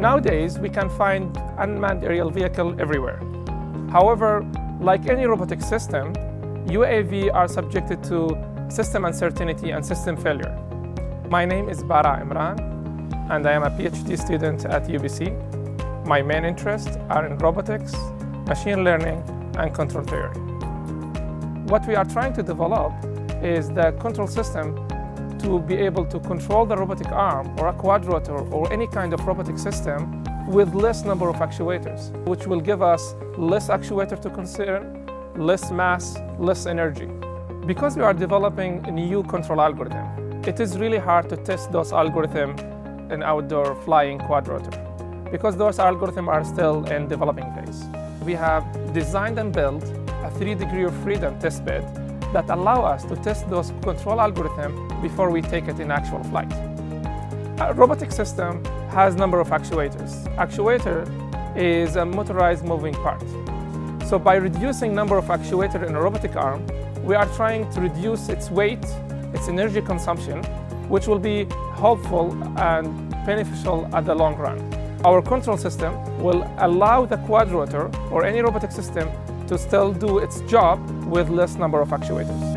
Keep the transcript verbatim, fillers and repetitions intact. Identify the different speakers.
Speaker 1: Nowadays, we can find unmanned aerial vehicle everywhere. However, like any robotic system, U A V are subjected to system uncertainty and system failure. My name is Bara Emran, and I am a P H D student at U B C. My main interests are in robotics, machine learning, and control theory. What we are trying to develop is the control system to be able to control the robotic arm or a quadrotor or any kind of robotic system with less number of actuators, which will give us less actuator to consider, less mass, less energy. Because we are developing a new control algorithm, it is really hard to test those algorithms in outdoor flying quadrotor, because those algorithms are still in developing phase. We have designed and built a three degree of freedom test bed that allow us to test those control algorithms before we take it in actual flight. A robotic system has a number of actuators. Actuator is a motorized moving part. So by reducing number of actuators in a robotic arm, we are trying to reduce its weight, its energy consumption, which will be helpful and beneficial at the long run. Our control system will allow the quadrotor or any robotic system to still do its job with less number of actuators.